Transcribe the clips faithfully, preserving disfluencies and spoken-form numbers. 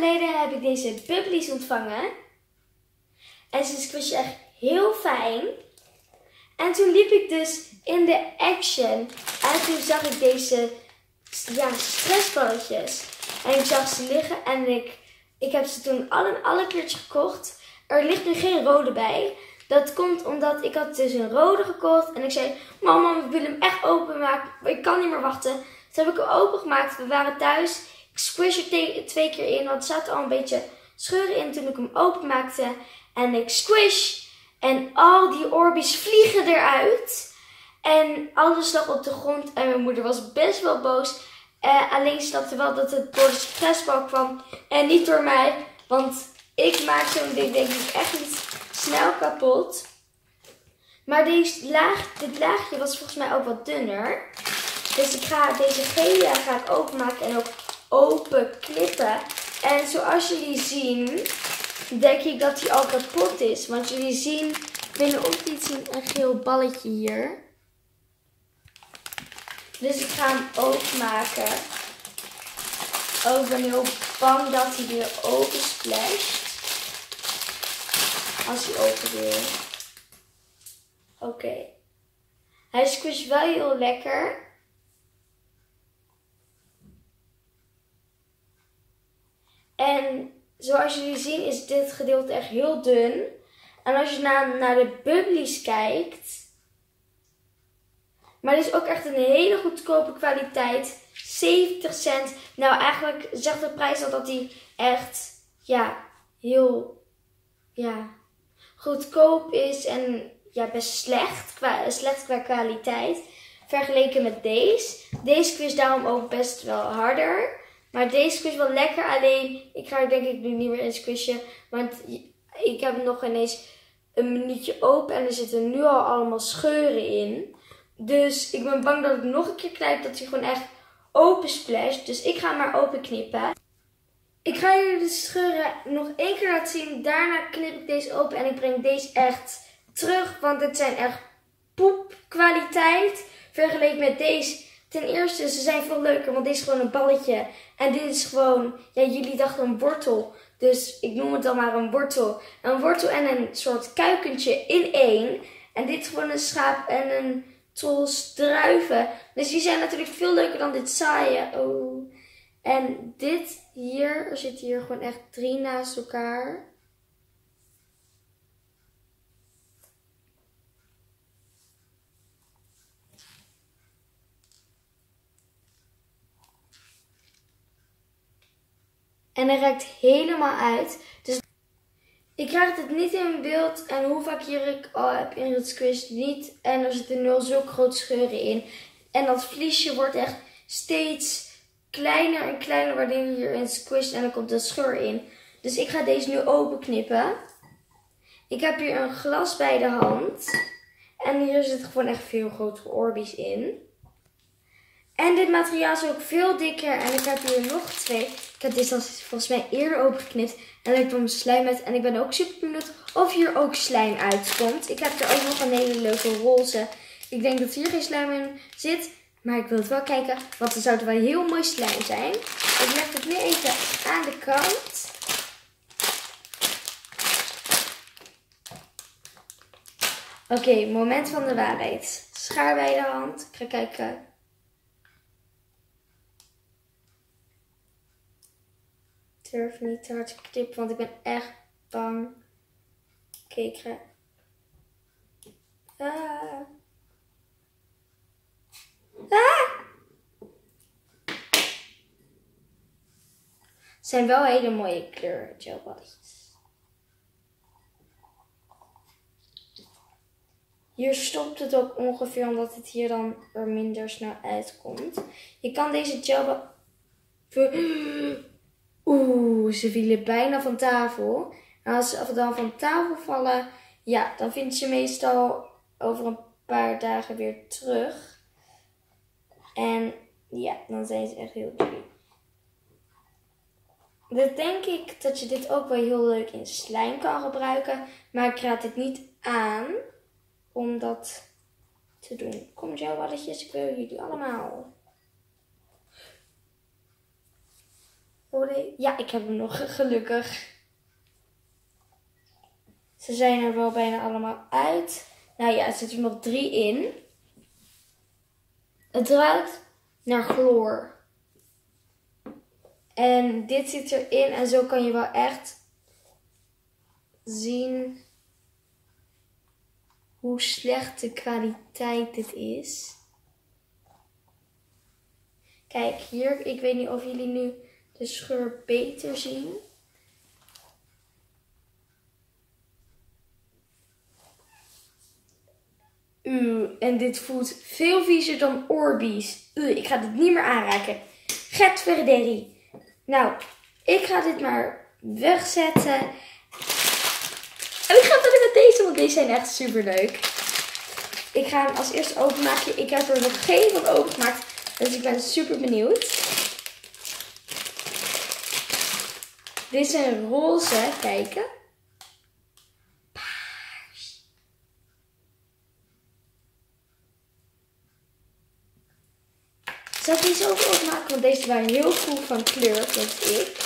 geleden heb ik deze bubblies ontvangen. En ze squishen echt heel fijn. En toen liep ik dus in de Action. En toen zag ik deze ja, stressballetjes. En ik zag ze liggen en ik, ik heb ze toen alle, alle keertje gekocht. Er ligt nu geen rode bij. Dat komt omdat ik had dus een rode gekocht. En ik zei, mama, ik wil hem echt openmaken. Maar ik kan niet meer wachten. Toen heb ik hem opengemaakt. We waren thuis. Ik squish er twee keer in. Want er zaten al een beetje scheuren in toen ik hem openmaakte. En ik squish. En al die Orbeez vliegen eruit. En alles lag op de grond. En mijn moeder was best wel boos. Uh, alleen snapte wel dat het door de stressbal kwam. En niet door mij. Want ik maak zo'n ding denk ik echt niet snel kapot. Maar deze laag, dit laagje was volgens mij ook wat dunner. Dus ik ga deze gele ga ik openmaken en ook open knippen. En zoals jullie zien, denk ik dat hij al kapot is. Want jullie zien, binnenop niet zien een geel balletje hier. Dus ik ga hem openmaken. Oh, ik ben heel bang dat hij weer open splasht. Als hij open weer. Oké. Okay. Hij squisht wel heel lekker. En zoals jullie zien is dit gedeelte echt heel dun. En als je naar, naar de bubblies kijkt. Maar dit is ook echt een hele goedkope kwaliteit. zeventig cent. Nou, eigenlijk zegt de prijs al dat hij echt, ja, heel, ja, goedkoop is. En ja, best slecht. Qua, slecht qua kwaliteit. Vergeleken met deze. Deze squish daarom ook best wel harder. Maar deze squish wel lekker. Alleen, ik ga er denk ik nu niet meer in squishen. Want ik heb nog ineens een minuutje open. En er zitten nu al allemaal scheuren in. Dus ik ben bang dat ik nog een keer knijp. Dat hij gewoon echt open splasht. Dus ik ga hem maar open knippen. Ik ga jullie de scheuren nog één keer laten zien. Daarna knip ik deze open. En ik breng deze echt terug. Want het zijn echt poepkwaliteit. Vergeleken met deze. Ten eerste, ze zijn veel leuker. Want deze is gewoon een balletje. En dit is gewoon, ja, jullie dachten een wortel. Dus ik noem het dan maar een wortel. Een wortel en een soort kuikentje in één. En dit is gewoon een schaap en een tros druiven. Dus die zijn natuurlijk veel leuker dan dit saaie. Oh. En dit hier, er zitten hier gewoon echt drie naast elkaar. En hij raakt helemaal uit. Dus ik krijg het niet in beeld. En hoe vaak hier ik al heb ingesquished niet. En er zitten nu al zulke grote scheuren in. En dat vliesje wordt echt steeds kleiner en kleiner wanneer je hierin squisht. En dan komt een scheur in. Dus ik ga deze nu open knippen. Ik heb hier een glas bij de hand. En hier zit gewoon echt veel grotere Orbeez in. En dit materiaal is ook veel dikker. En ik heb hier nog twee. Ik heb dit al volgens mij eerder opengeknipt. En ik kwam slijm uit. En ik ben ook super benieuwd of hier ook slijm uitkomt. Ik heb er ook nog een hele leuke roze. Ik denk dat hier geen slijm in zit. Maar ik wil het wel kijken. Want er zou het wel heel mooi slijm zijn. Ik leg het nu even aan de kant. Oké, okay, moment van de waarheid. Schaar bij de hand. Ik ga kijken. Ik durf niet te hard te knippen, want ik ben echt bang. Oké, okay, ik ga... Ah. Ah. Het zijn wel hele mooie kleuren, gelballetjes. Hier stopt het ook ongeveer, omdat het hier dan er minder snel uitkomt. Je kan deze gelbal... Oeh, ze vielen bijna van tafel. En als ze dan van tafel vallen, ja, dan vind je meestal over een paar dagen weer terug. En ja, dan zijn ze echt heel duur. Dan denk ik dat je dit ook wel heel leuk in slijm kan gebruiken. Maar ik raad het niet aan om dat te doen. Kom, gelballetjes, ik wil jullie allemaal. Oh, ja, ik heb hem nog, gelukkig. Ze zijn er wel bijna allemaal uit. Nou ja, er zitten er nog drie in. Het ruikt naar chloor. En dit zit erin en zo kan je wel echt zien hoe slecht de kwaliteit dit is. Kijk, hier, ik weet niet of jullie nu de scheur beter zien. Uw, en dit voelt veel viezer dan Orbeez. Uw, ik ga dit niet meer aanraken. Get Verderri. Nou, ik ga dit maar wegzetten. En ik ga verder met deze, want deze zijn echt super leuk. Ik ga hem als eerste openmaken. Ik heb er nog geen van opengemaakt, dus ik ben super benieuwd. Dit is een roze, kijken. Paars. Zal ik deze ook openmaken? Want deze waren heel cool van kleur, vind ik.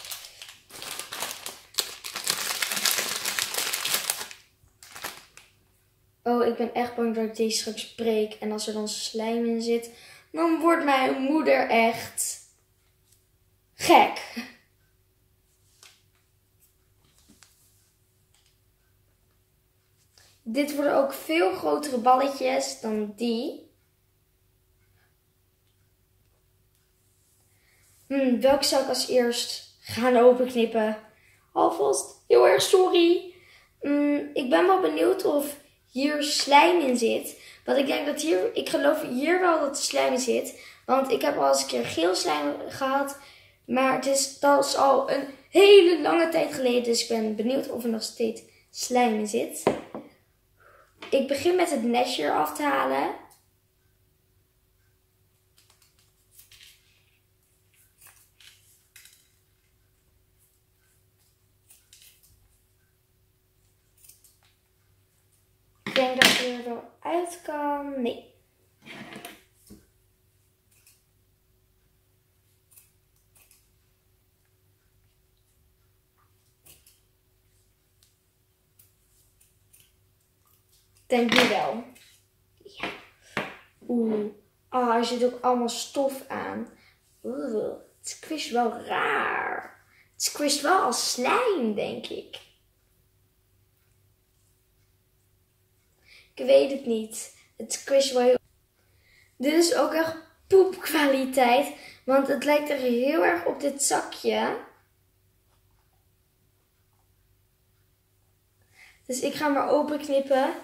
Oh, ik ben echt bang dat ik deze straks breek. En als er dan slijm in zit, dan wordt mijn moeder echt gek. Dit worden ook veel grotere balletjes dan die. Hmm, welke zou ik als eerst gaan openknippen? Alvast heel erg sorry. Hmm, ik ben wel benieuwd of hier slijm in zit. Want ik denk dat hier, ik geloof hier wel dat er slijm in zit. Want ik heb al eens een keer geel slijm gehad. Maar het is, dat is al een hele lange tijd geleden. Dus ik ben benieuwd of er nog steeds slijm in zit. Ik begin met het nestje eraf te halen. Ik denk dat hij er wel uit kan. Nee. Denk nu wel. Ja. Oeh. Ah, er zit ook allemaal stof aan. Oeh. Het squisht wel raar. Het squisht wel als slijm, denk ik. Ik weet het niet. Het squisht wel heel... Dit is ook echt poepkwaliteit. Want het lijkt er heel erg op dit zakje. Dus ik ga maar openknippen.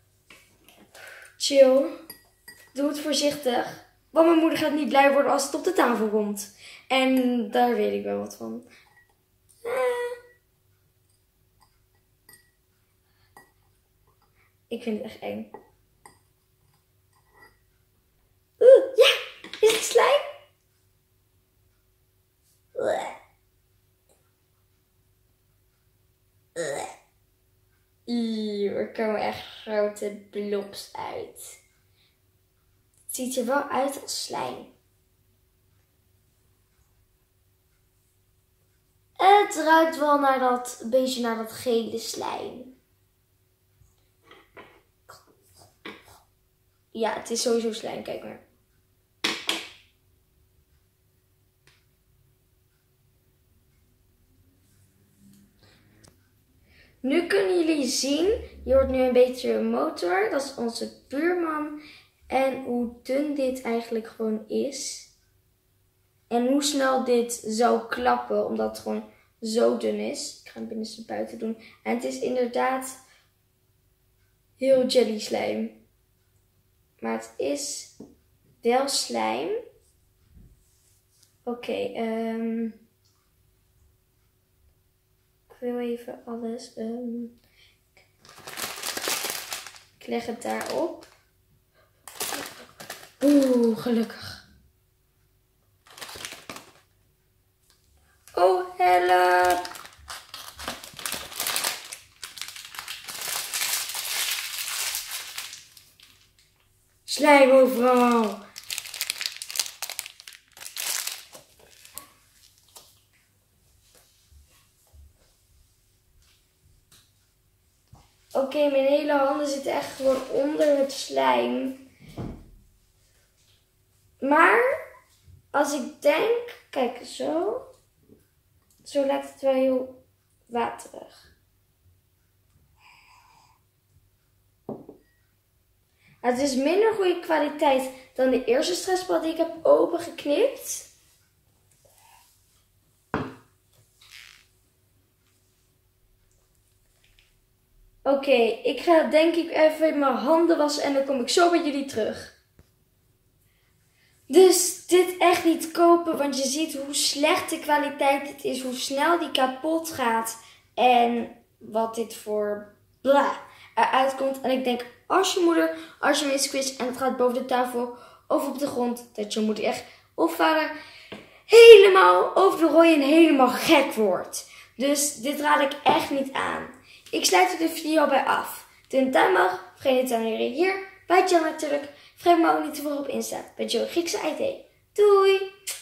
Chill. Doe het voorzichtig. Want mijn moeder gaat niet blij worden als het op de tafel komt. En daar weet ik wel wat van. Ah. Ik vind het echt eng. Oeh, ja! Is het slijm? Uah. Uah. Eeuw, er komen echt grote blobs uit. Het ziet er wel uit als slijm. Het ruikt wel naar dat, een beetje naar dat gele slijm. Ja, het is sowieso slijm, kijk maar. Nu kunnen jullie zien, je hoort nu een beetje een motor, dat is onze buurman. En hoe dun dit eigenlijk gewoon is. En hoe snel dit zou klappen, omdat het gewoon zo dun is. Ik ga hem binnenste buiten doen. En het is inderdaad heel jelly slijm. Maar het is wel slijm. Oké, okay, um, ik wil even alles... Um, ik leg het daarop. Oeh, gelukkig. Oh, help! Slijm overal. okay, mijn hele handen zitten echt gewoon onder het slijm. Maar als ik denk, kijk zo. Zo lijkt het wel heel waterig. Het is minder goede kwaliteit dan de eerste stressbal die ik heb opengeknipt. Oké, okay, ik ga denk ik even mijn handen wassen en dan kom ik zo bij jullie terug. Dus dit echt niet kopen, want je ziet hoe slecht de kwaliteit dit is, hoe snel die kapot gaat en wat dit voor bla eruit komt. En ik denk, als je moeder, als je mee squisht en het gaat boven de tafel of op de grond, dat je moeder echt of vader helemaal over de rooien en helemaal gek wordt. Dus dit raad ik echt niet aan. Ik sluit er de video bij af. Toen het tuin mag, vergeet niet te abonneren hier, bij Jill natuurlijk. Vergeet me ook niet te volgen op Insta, bij Jill Griekse I D. Doei!